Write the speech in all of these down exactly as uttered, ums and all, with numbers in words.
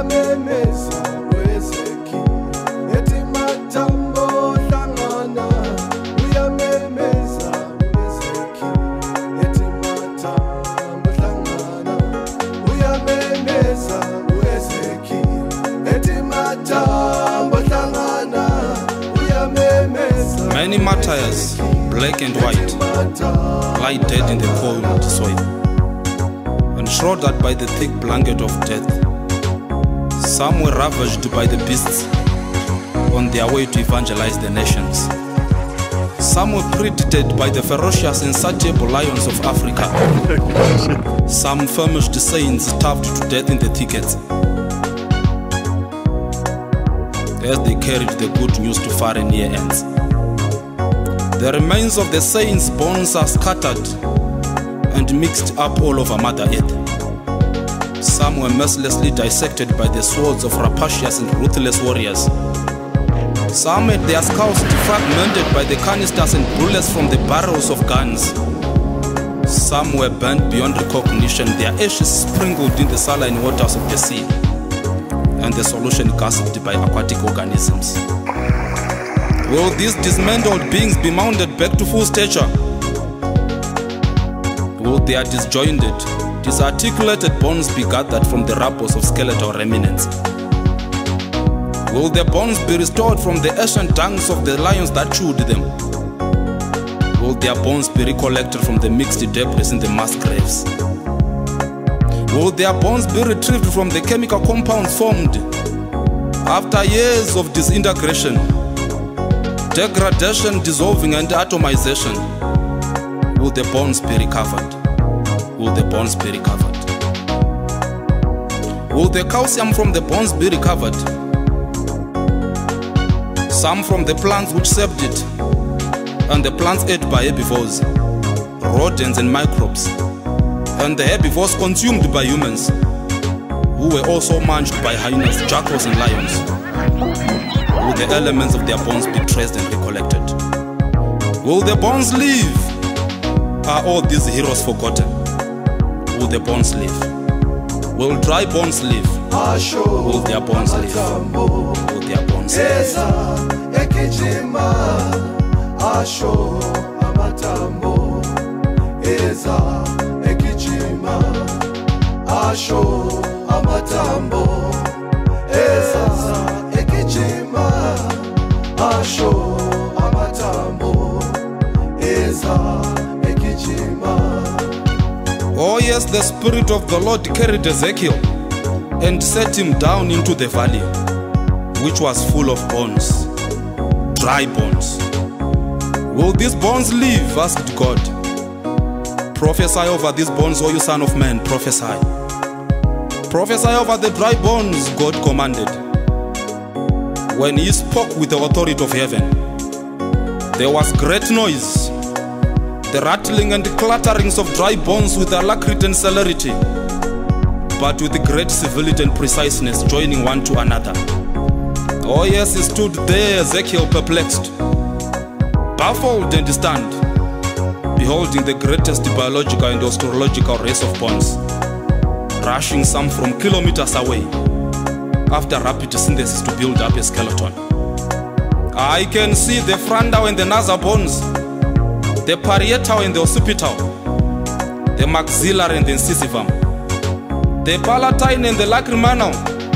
uyamemeza wezeki eti matambo hlangana uyamemeza wezeki eti matambo hlangana uyamemeza wezeki eti matambo hlangana uyamemeza. Many martyrs, black and white, lie dead in the cold soil, enshrouded by the thick blanket of death. Some were ravaged by the beasts on their way to evangelize the nations. Some were predated by the ferocious and insatiable lions of Africa. Some famished saints starved to death in the thickets as they carried the good news to far and near ends. The remains of the saints' bones are scattered and mixed up all over Mother Earth. Some were mercilessly dissected by the swords of rapacious and ruthless warriors. Some had their skulls defragmented by the canisters and bullets from the barrels of guns. Some were burnt beyond recognition, their ashes sprinkled in the saline waters of the sea, and the solution gasped by aquatic organisms. Will these dismantled beings be mounted back to full stature? Will their disjointed, disarticulated bones be gathered from the rubble of skeletal remnants? Will their bones be restored from the ancient dungs of the lions that chewed them? Will their bones be recollected from the mixed debris in the mass graves? Will their bones be retrieved from the chemical compounds formed after years of disintegration, degradation, dissolving, and atomization? Will the bones be recovered? Will the bones be recovered? Will the calcium from the bones be recovered? Some from the plants which served it, and the plants ate by herbivores, rodents and microbes, and the herbivores consumed by humans, who were also munched by hyenas, jackals and lions. Will the elements of their bones be traced and recollected? Will the bones live? Are all these heroes forgotten? Will the bones live? Will dry bones live? Will their bones live? Will their bones live? Asho amatambo eza ekijima asho amatambo eza ekijima asho amatambo eza ekijima. Oh yes, the Spirit of the Lord carried Ezekiel and set him down into the valley, which was full of bones, dry bones. Will these bones live? Asked God. Prophesy over these bones, O you son of man, prophesy. Prophesy over the dry bones, God commanded. When he spoke with the authority of heaven, there was great noise, the rattling and clatterings of dry bones with alacrity and celerity, but with great civility and preciseness, joining one to another. Oh yes, he stood there, Ezekiel, perplexed, baffled and stunned, beholding the greatest biological and astrological race of bones, rushing some from kilometers away, after rapid synthesis to build up a skeleton. I can see the frontal and the nasal bones, the parietal and the occipital, the maxillary and the incisivum, the palatine and the lacriminal,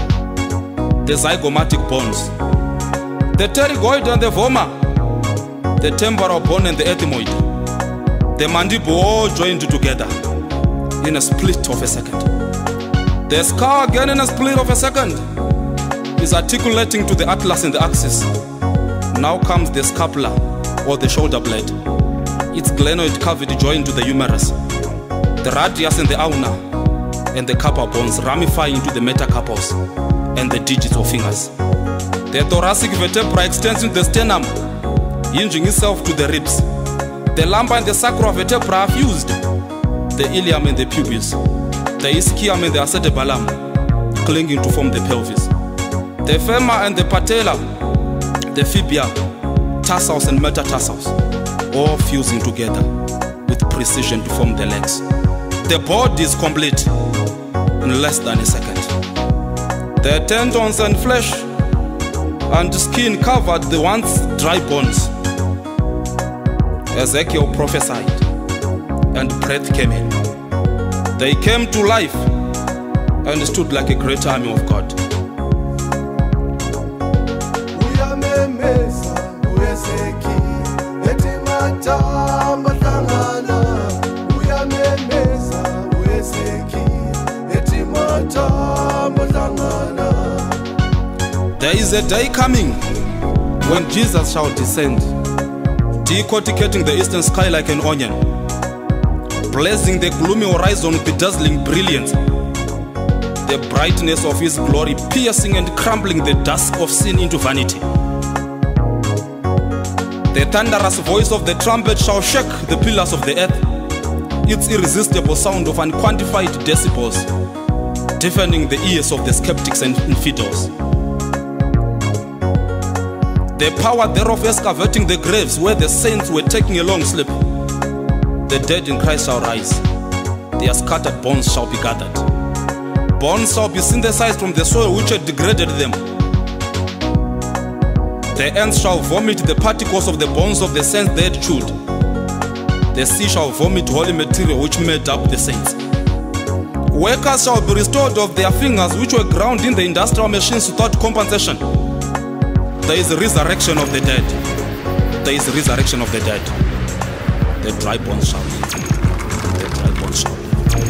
the zygomatic bones, the pterygoid and the vomer, the temporal bone and the ethmoid, the mandible all joined together in a split of a second. The skull again in a split of a second is articulating to the atlas and the axis. Now comes the scapula or the shoulder blade, its glenoid cavity joined to the humerus, the radius and the ulna, and the carpal bones ramify into the metacarpals and the digits of fingers. The thoracic vertebra extends into the sternum, hinging itself to the ribs. The lumbar and the sacral vertebra are fused, the ilium and the pubis, the ischium and the acetabulum clinging to form the pelvis. The femur and the patella, the fibia, tarsals and metatarsals, all fusing together with precision to form the legs. The body is complete in less than a second. Their tendons and flesh and skin covered the once dry bones. Ezekiel prophesied, and breath came in. They came to life and stood like a great army of God. There is a day coming when Jesus shall descend, decorticating the eastern sky like an onion, blazing the gloomy horizon with the dazzling brilliance, the brightness of his glory piercing and crumbling the dusk of sin into vanity. The thunderous voice of the trumpet shall shake the pillars of the earth, its irresistible sound of unquantified decibels, deafening the ears of the skeptics and infidels. The power thereof excavating the graves where the saints were taking a long sleep. The dead in Christ shall rise. Their scattered bones shall be gathered. Bones shall be synthesized from the soil which had degraded them. The ants shall vomit the particles of the bones of the saints they had chewed. The sea shall vomit holy material which made up the saints. Workers shall be restored of their fingers which were ground in the industrial machines without compensation. There is a resurrection of the dead. There is a resurrection of the dead. The dry bones shall live. The dry bones shall live.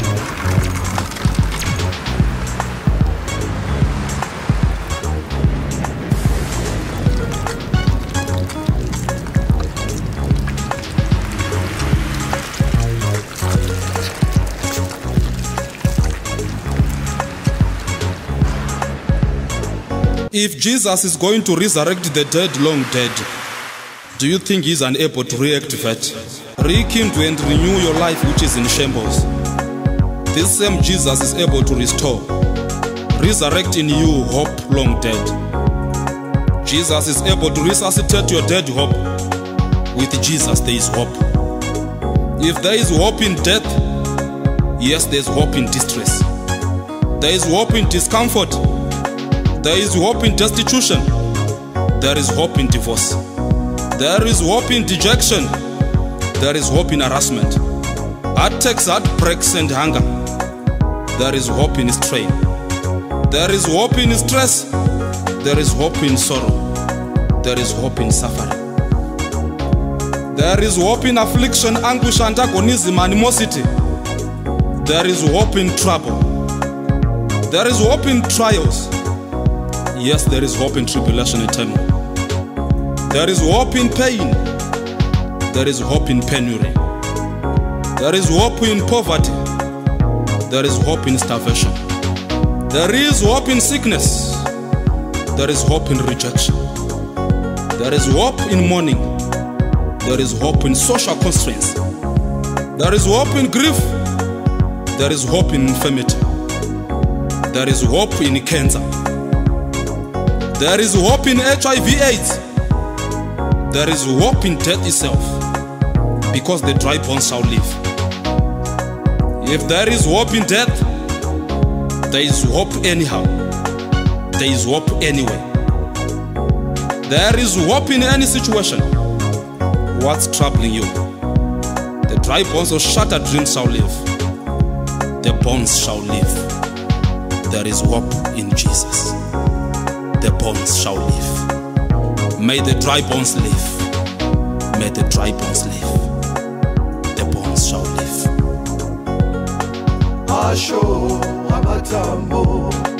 If Jesus is going to resurrect the dead long dead, do you think he's unable to reactivate, rekindle and renew your life which is in shambles? This same Jesus is able to restore, resurrect in you hope long dead. Jesus is able to resuscitate your dead hope. With Jesus there is hope. If there is hope in death, yes, there is hope in distress. There is hope in discomfort. There is hope in destitution. There is hope in divorce. There is hope in dejection. There is hope in harassment, attacks, heartbreaks and hunger. There is hope in strain. There is hope in stress. There is hope in sorrow. There is hope in suffering. There is hope in affliction, anguish, antagonism, animosity. There is hope in trouble. There is hope in trials. Yes, there is hope in tribulation and turmoil. There is hope in pain. There is hope in penury. There is hope in poverty. There is hope in starvation. There is hope in sickness. There is hope in rejection. There is hope in mourning. There is hope in social constraints. There is hope in grief. There is hope in infirmity. There is hope in cancer. There is hope in H I V AIDS. There is hope in death itself, because the dry bones shall live. If there is hope in death, there is hope anyhow. There is hope anyway. There is hope in any situation. What's troubling you? The dry bones of shattered dreams shall live. The bones shall live. There is hope in Jesus. The bones shall live. May the dry bones live. May the dry bones live. The bones shall live. Asho amatambo